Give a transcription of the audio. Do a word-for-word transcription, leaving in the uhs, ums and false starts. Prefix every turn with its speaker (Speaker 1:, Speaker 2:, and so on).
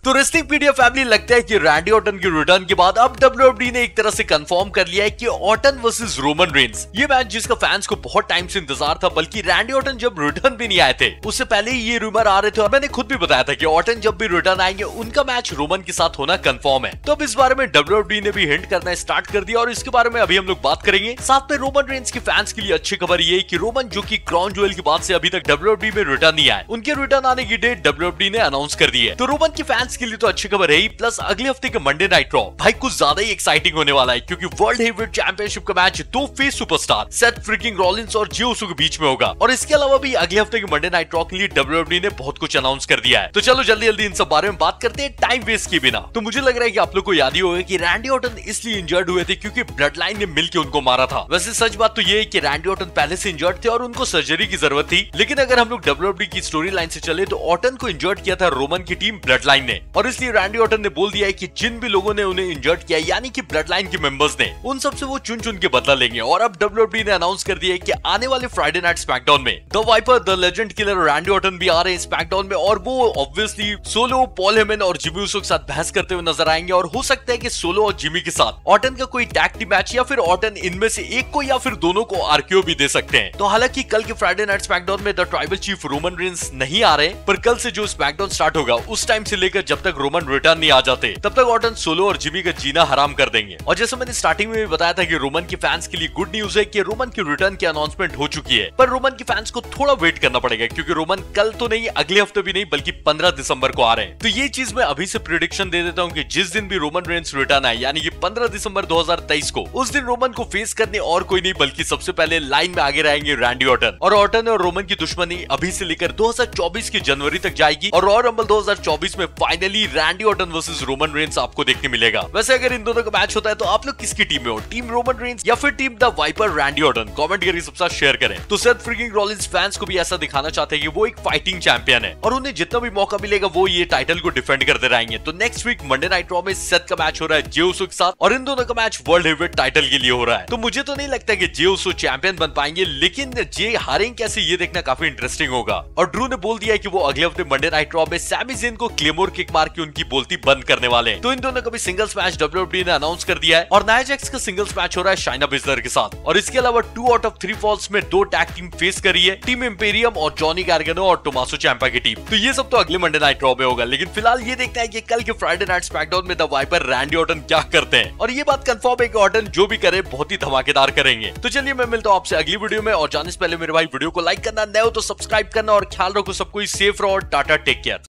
Speaker 1: तो wrestling पीडिया family लगता है कि रैंडी ऑर्टन के रिटर्न के बाद अब डब्ल्यू डब्ल्यू ई ने एक तरह से कंफर्म कर लिया है कि ऑर्टन वर्सेस रोमन रेंस, ये मैच जिसका फैंस को बहुत टाइम से इंतजार था, बल्कि रैंडी ऑर्टन जब रिटर्न भी नहीं आए थे उससे पहले ही ये रूमर आ रहे थे और मैंने खुद भी बताया था कि ऑर्टन जब भी रिटर्न आएंगे उनका मैच रोमन के साथ होना कंफर्म है। तो अब इस बारे में डब्ल्यू डब्ल्यू ई ने भी हिंट करना स्टार्ट कर दिया और इसके बारे में अभी हम लोग बात करेंगे। साथ में रोमन रेंस के फैंस के लिए अच्छी खबर ये कि रोमन जो कि क्राउन ज्वेल के बाद से अभी तक डब्ल्यू डब्ल्यू ई में रिटर्न नहीं आए, उनके रिटर्न आने की डेट डब्ल्यू डब्ल्यू ई ने अनाउंस कर दी है। तो रोमन के फैंस के लिए तो अच्छी खबर है ही, प्लस अगले हफ्ते के मंडे नाइट रॉ भाई कुछ ज्यादा ही एक्साइटिंग होने वाला है, क्योंकि वर्ल्ड हेवीवेट चैंपियनशिप का मैच दो face superstar Seth Freakin Rollins और जियो उसो के बीच में होगा। और इसके अलावा भी अगले हफ्ते के मंडे नाइट रॉ के लिए डब्ल्यू डब्ल्यू ई ने बहुत कुछ अनाउंस कर दिया है। तो चलो जल्दी जल्दी इन सब बारे में बात करते हैं टाइम वेस्ट किए बिना। तो मुझे लग रहा है कि आप लोग को याद ही होगा कि रैंडी ऑर्टन इसलिए इंजर्ड हुए थे क्योंकि ब्लड लाइन ने मिलकर उनको मारा था। वैसे सच बात तो ये है कि रैंडी ऑर्टन पहले से इंजर्ड थे और उनको सर्जरी की जरूरत थी, लेकिन अगर हम लोग डब्ल्यू डब्ल्यू ई की स्टोरी लाइन से चले तो ऑर्टन को इंजर्ड किया था रोमन की टीम ब्लड लाइन ने, और इसलिए रैंडी ऑर्टन ने बोल दिया है कि जिन भी लोगों ने उन्हें इंजर्ड किया यानी कि ब्लड लाइन के मेंबर्स ने, उन सबसे वो चुन चुन के बदला लेंगे। और अब डब्ल्यू डब्ल्यू ई ने अनाउंस कर दिया है कि आने वाले फ्राइडे नाइट स्मैकडाउन में the Viper, the Legend Killer Randy Orton भी आ रहे हैं स्मैकडाउन में, और वो ऑब्वियसली सोलो, पॉल हेमन और जिमी ऊसो के साथ बहस करते हुए नजर आएंगे। और हो सकता है कि सोलो और जिमी के साथ ऑर्टन का कोई टैग टीम मैच या फिर ऑर्टन इनमें से एक को या फिर दोनों को आरक्यू भी दे सकते हैं। तो हालांकि कल के फ्राइडे नाइट स्मैकडाउन में the Tribal Chief Roman Reigns नहीं आ रहे, पर कल से जो स्मैकडाउन स्टार्ट होगा उस टाइम से लेकर जब तक रोमन रिटर्न नहीं आ जाते तब तक ऑर्टन, सोलो और जिमी का जीना हराम कर देंगे। और जैसे मैंने स्टार्टिंग में भी बताया था कि रोमन के फैंस के लिए गुड न्यूज है कि रोमन की रिटर्न की अनाउंसमेंट हो चुकी है, पर रोमन के फैंस को थोड़ा वेट करना पड़ेगा क्योंकि रोमन कल तो नहीं, अगले हफ्ते भी नहीं, बल्कि पंद्रह दिसंबर को आ रहे हैं। तो ये चीज मैं अभी से प्रेडिक्शन दे देता हूँ कि जिस दिन भी रोमन रेंस रिटर्न आए यानी कि पंद्रह दिसंबर दो हज़ार तेईस को, उस दिन रोमन को फेस करने और कोई नहीं बल्कि सबसे पहले लाइन में आगे रहेंगे रैंडी ऑर्टन। और ऑर्टन और रोमन की दुश्मनी अभी से लेकर दो हज़ार चौबीस की जनवरी तक जाएगी और रॉ रंबल दो हज़ार चौबीस में finally Randy Orton versus Roman Reigns आपको देखने मिलेगा। वैसे अगर इन दोनों का मैच होता है तो आप लोग किसकी टीम में हो, टीम रोमन रेंस या फिर team the Viper Randy Orton? Comment करके सबके साथ शेयर करें। तो सेथ फ्रीकिंग रॉलिंस फैंस को भी ऐसा दिखाना चाहते हैं कि वो एक फाइटिंग चैंपियन है और उन्हें जितना भी मौका मिलेगा वो ये टाइटल को डिफेंड करते रहेंगे। तो next week Monday night Raw में सेथ का मैच हो रहा है जियो ऊसो के साथ और इन दोनों का मैच वर्ल्ड हेवीवेट टाइटल के लिए हो रहा है। तो मुझे तो नहीं लगता कि जियो ऊसो चैंपियन बन पाएंगे, लेकिन जे हारेंगे कैसे ये देखना काफी इंटरेस्टिंग होगा। और ड्रू ने बोल दिया है कि वो अगले हफ्ते मंडे नाइट रॉ में सैमी ज़ेन को क्लेमोर किक मार के उनकी बोलती बंद करने वाले हैं। तो इन दोनों का भी singles match W W E ने अनाउंस कर दिया है और नाया जैक्स का सिंगल्स मैच हो रहा है शाइना बिजलर के साथ। और इसके अलावा two out of three falls में दो टैग टीम फेस करी है, टीम इंपेरियम और जॉनी गार्गनो और टोमासो चैंपा की टीम। तो ये सब तो अगले मंडे नाइट रॉ में होगा, लेकिन फिलहाल ये देखना है कि कल के फ्राइडे नाइट स्मैकडाउन में द वाइपर रैंडी ऑर्टन क्या करते हैं। और ये बात कंफर्म है कि ऑर्टन जो भी करे बहुत ही धमाकेदार करेंगे। तो चलिए मैं मिलता हूँ आपसे अगली वीडियो में, और जाने से पहले मेरे भाई वीडियो को लाइक करना, नए हो तो सब्सक्राइब करना, और ख्याल रखो सब कोई सेफ रहो और टाटा, टेक केयर।